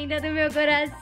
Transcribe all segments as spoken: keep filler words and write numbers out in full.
linda do meu coração!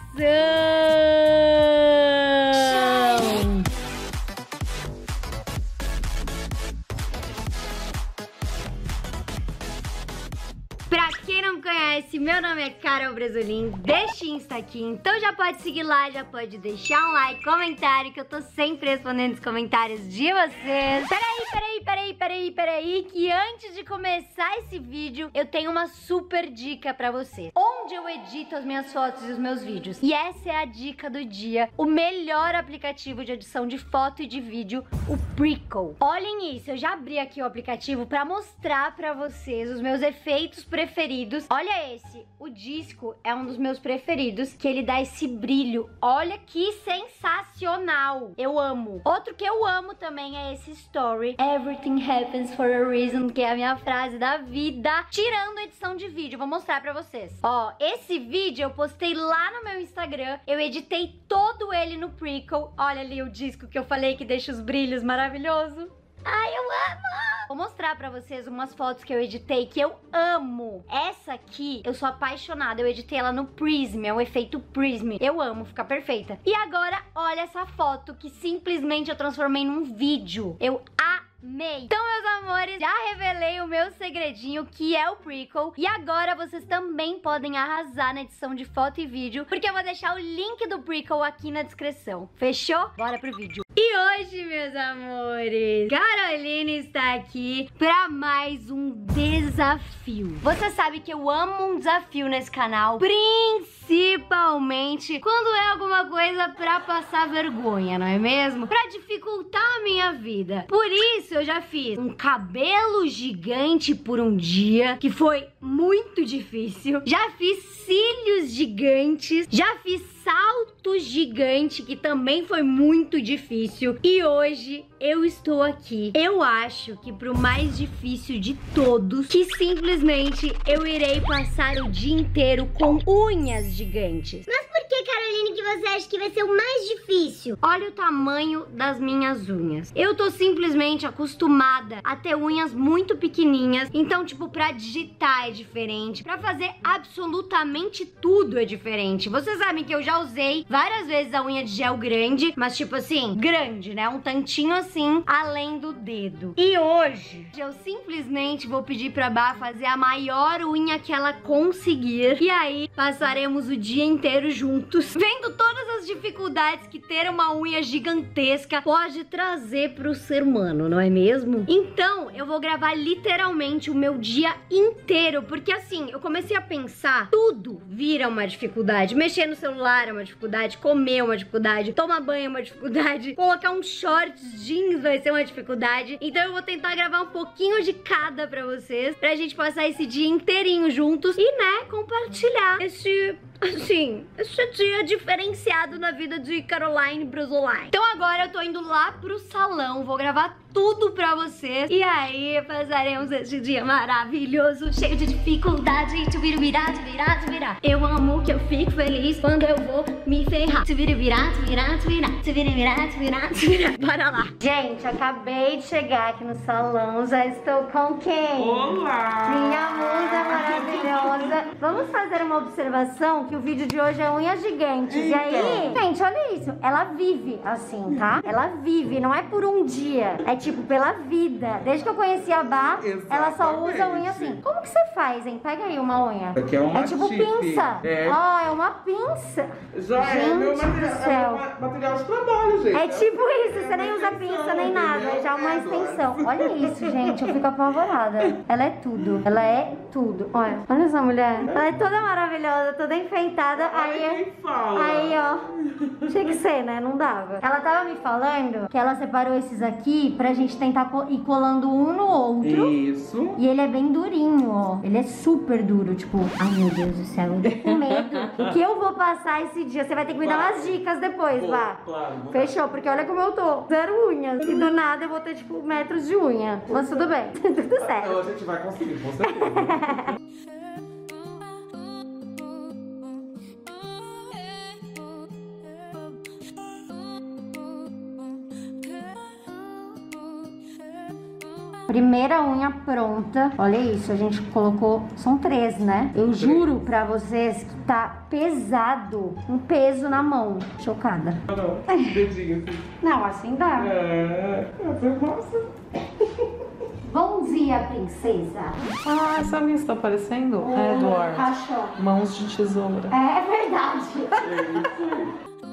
Pra quem não me conhece, meu nome é Carol Bresolim, deste Insta aqui, então já pode seguir lá, já pode deixar um like, comentário, que eu tô sempre respondendo os comentários de vocês. Peraí, peraí, peraí, peraí, peraí, que antes de começar esse vídeo, eu tenho uma super dica pra vocês, onde eu edito as minhas fotos e os meus vídeos. E essa é a dica do dia, o melhor aplicativo de edição de foto e de vídeo, o Prequel. Olhem isso, eu já abri aqui o aplicativo pra mostrar pra vocês os meus efeitos preferidos. Olha esse, o disco é um dos meus preferidos, que ele dá esse brilho. Olha que sensacional, eu amo. Outro que eu amo também é esse Story, Everything Happens for a Reason, que é a minha frase da vida, tirando a edição de vídeo. Vou mostrar pra vocês. Ó, esse vídeo eu postei lá no meu Instagram, eu editei todo ele no Prequel. Olha ali o disco que eu falei que deixa os brilhos maravilhoso. Ai, eu amo! Vou mostrar pra vocês umas fotos que eu editei que eu amo. Essa aqui, eu sou apaixonada. Eu editei ela no Prism, é o efeito Prism. Eu amo, fica perfeita. E agora, olha essa foto que simplesmente eu transformei num vídeo. Eu amei. Então, meus amores, já revelei o meu segredinho, que é o Prequel. E agora vocês também podem arrasar na edição de foto e vídeo, porque eu vou deixar o link do Prequel aqui na descrição. Fechou? Bora pro vídeo. E hoje, meus amores, Caroline está aqui para mais um desafio. Você sabe que eu amo um desafio nesse canal, principalmente quando é alguma coisa pra passar vergonha, não é mesmo? Pra dificultar a minha vida. Por isso eu já fiz um cabelo gigante por um dia, que foi muito difícil. Já fiz cílios gigantes, já fiz salto gigante, que também foi muito difícil. E hoje eu estou aqui, eu acho que pro mais difícil de todos, que simplesmente eu irei passar o dia inteiro com unhas gigantes. Mas por que, Caroline, que você acha que vai ser o mais difícil? Olha o tamanho das minhas unhas. Eu tô simplesmente acostumada a ter unhas muito pequenininhas, então tipo, pra digitar é diferente, pra fazer absolutamente tudo é diferente. Vocês sabem que eu já usei várias vezes a unha de gel grande, mas tipo assim, grande, né? Um tantinho assim, além do dedo. E hoje, eu simplesmente vou pedir pra Bá fazer a maior unha que ela conseguir. E aí, passaremos o dia inteiro juntos, vendo todas as dificuldades que ter uma unha gigantesca pode trazer pro ser humano, não é mesmo? Então, eu vou gravar literalmente o meu dia inteiro, porque assim, eu comecei a pensar, tudo vira uma dificuldade. Mexer no celular é uma dificuldade, comer é uma dificuldade, tomar banho é uma dificuldade, colocar um shorts jeans vai ser uma dificuldade. Então eu vou tentar gravar um pouquinho de cada pra vocês, pra gente passar esse dia inteirinho juntos e, né, compartilhar esse... assim, esse dia diferenciado na vida de Caroline Bresolim. Então agora eu tô indo lá pro salão, vou gravar tudo pra vocês. E aí passaremos esse dia maravilhoso, cheio de dificuldade. Te vira, virar, te virar, te virar. Eu amo que eu fico feliz quando eu vou me ferrar. Te vira, virar, te virar, te virar. Te vira, virar, te virar, te virar. Bora lá. Gente, acabei de chegar aqui no salão. Já estou com quem? Olá! Minha musa maravilhosa. Vamos fazer uma observação, que o vídeo de hoje é unhas gigantes. Então. E aí, gente, olha isso. Ela vive assim, tá? Ela vive, não é por um dia. É tipo pela vida. Desde que eu conheci a Bá, ela só usa unha assim. Como que você faz, hein? Pega aí uma unha. Aqui é uma É tipo chip. pinça. É. Ó, é uma pinça. Já Gente é meu do material, céu. é ma- material de trabalho, gente. É tipo isso, você nem usa pinça nem nada, é já uma extensão. Olha isso, gente, eu fico apavorada. Ela é tudo, ela é tudo. Olha, olha essa mulher. Ela é toda maravilhosa, toda enfeitada. Aí, Quem fala? aí, ó, tinha que ser, né? Não dava. Ela tava me falando que ela separou esses aqui pra gente tentar co- ir colando um no outro. Isso. E ele é bem durinho, ó. Ele é super duro, tipo... Ai, meu Deus do céu, eu tô com medo. O que eu vou passar esse dia? Você vai ter que me dar umas dicas depois, Vou, Vá. claro, vou. Fechou, porque olha como eu tô. Zero unhas. E do nada eu vou ter, tipo, metros de unha. Mas tudo bem, tudo Então certo. a gente vai conseguir, com certeza. Primeira unha pronta. Olha isso, a gente colocou... São três, né? Eu juro pra vocês que tá pesado. Um peso na mão. Chocada. Não, dedinho assim. Não, assim dá. É, nossa. Bom dia, princesa. Ah, sabe quem está aparecendo? É Edward. Cachorro. Mãos de tesoura. É verdade.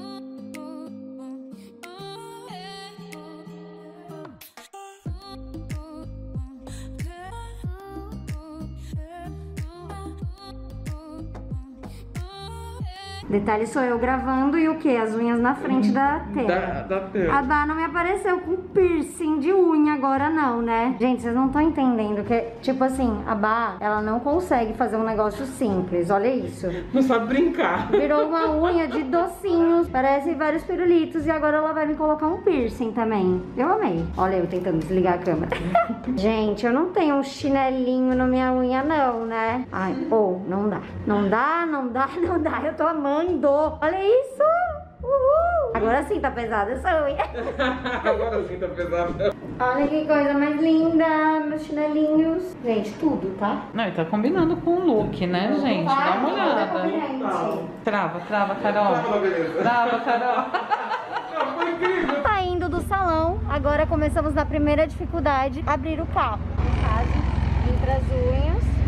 Detalhe, sou eu gravando e o que? As unhas na frente da tela. Da, da tela. A Bá não me apareceu com piercing de unha agora não, né? Gente, vocês não estão entendendo que, tipo assim, a Bá, ela não consegue fazer um negócio simples, olha isso. Não sabe brincar. Virou uma unha de docinhos, parece vários pirulitos e agora ela vai me colocar um piercing também. Eu amei. Olha eu tentando desligar a câmera. Gente, eu não tenho um chinelinho na minha unha não, né? Ai, ou, oh, não dá. Não dá, não dá, não dá. Eu tô amando. Olha isso! Uhul! Agora sim tá pesada essa unha. Agora sim tá pesado. Olha que coisa mais linda, meus chinelinhos. Gente, tudo, tá? Não, e tá combinando com o look, né, gente? Dá uma olhada. Gente. Trava, trava, Carol. Fala, beleza. Trava, Carol. Não, foi incrível. Saindo do salão, agora começamos na primeira dificuldade, abrir o carro. No caso, entre as unhas.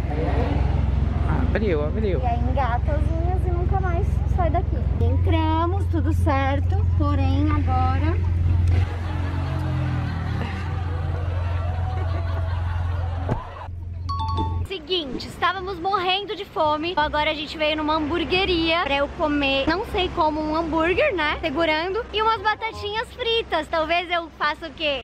Abriu, abriu. E aí engata as unhas e nunca mais sai daqui. Entramos, tudo certo, porém agora... Seguinte, estávamos morrendo de fome. Agora a gente veio numa hamburgueria pra eu comer, não sei como, um hambúrguer, né? Segurando. E umas batatinhas fritas. Talvez eu faça o quê?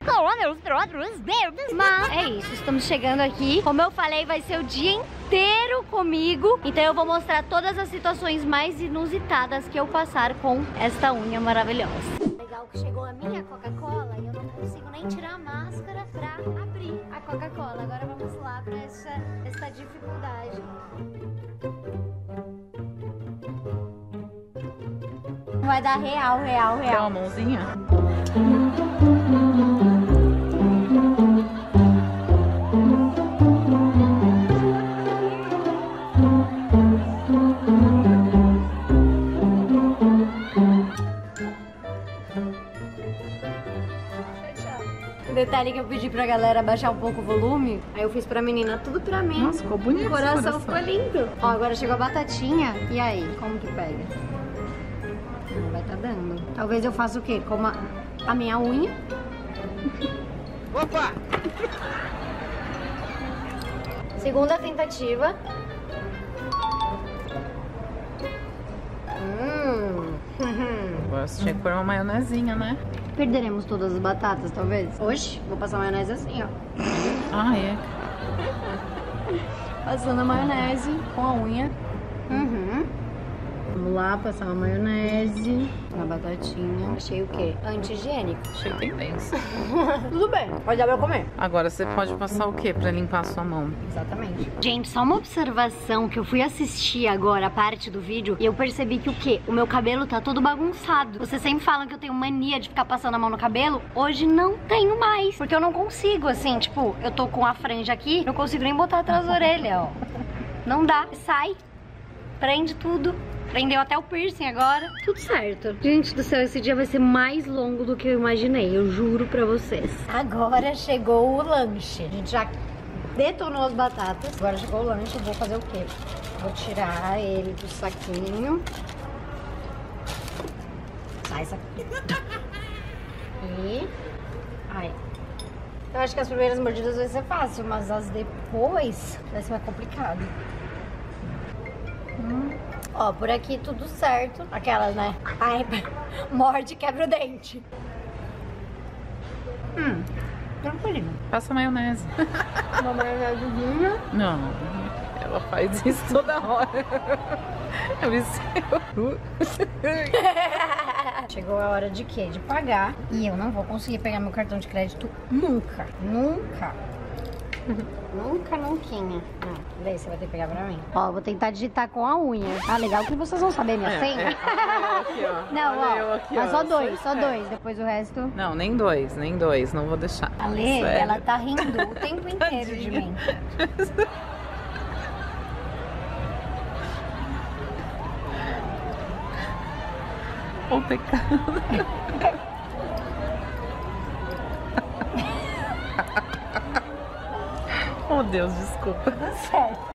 Mas é isso, estamos chegando aqui. Como eu falei, vai ser o dia inteiro comigo. Então eu vou mostrar todas as situações mais inusitadas que eu passar com esta unha maravilhosa. Legal que chegou a minha Coca-Cola e eu não consigo nem tirar a máscara pra abrir a Coca-Cola. Agora vamos lá pra essa, essa dificuldade. Vai dar real, real, Quer real. uma mãozinha? Detalhe que eu pedi pra galera baixar um pouco o volume. Aí eu fiz pra menina, tudo pra mim. Nossa, ficou bonito O coração, esse coração. ficou lindo. Ó, agora chegou a batatinha. E aí, como que pega? Não vai tá dando. Talvez eu faça o quê? Como a, a minha unha. Opa! Segunda tentativa. Hum. Agora você tinha que pôr uma maionezinha, né? Perderemos todas as batatas, talvez. Hoje, vou passar maionese assim, ó. Ah, é. Passando a maionese com a unha. Uhum. Vamos lá, passar uma maionese na batatinha. Achei o quê? Anti-higiênico. Achei tendência. Tudo bem, pode dar pra comer. Agora você pode passar o quê pra limpar a sua mão? Exatamente. Gente, só uma observação que eu fui assistir agora a parte do vídeo e eu percebi que o quê? O meu cabelo tá todo bagunçado. Vocês sempre falam que eu tenho mania de ficar passando a mão no cabelo. Hoje não tenho mais, porque eu não consigo, assim, tipo, eu tô com a franja aqui, não consigo nem botar atrás da orelha, ó. Não dá, sai, prende tudo. Prendeu até o piercing agora. Tudo certo. Gente do céu, esse dia vai ser mais longo do que eu imaginei. Eu juro pra vocês. Agora chegou o lanche. A gente já detonou as batatas. Agora chegou o lanche. Eu vou fazer o quê? Vou tirar ele do saquinho. Sai, saquinho. E... ai. Eu acho que as primeiras mordidas vai ser fácil, mas as depois vai ser mais complicado. Hum. Ó, por aqui tudo certo. Aquelas, né? Ai, morde, quebra o dente. Hum, tranquilinho. Passa maionese. Uma maionesezinha. Não, ela faz isso toda hora. Eu me Chegou a hora de quê? De pagar. E eu não vou conseguir pegar meu cartão de crédito nunca. Nunca. Nunca, nunquinha. Não, daí você vai ter que pegar pra mim. Ó, eu vou tentar digitar com a unha. Ah, legal que vocês vão saber minha É, senha. é. Olha eu aqui, ó. Não, Olha ó, eu aqui, mas ó. só dois, Sou só esperta. dois. Depois o resto... Não, nem dois, nem dois. Não vou deixar. A Lê, Sério. ela tá rindo o tempo inteiro de mim. O pecado. Oh, Deus, desculpa. Certo.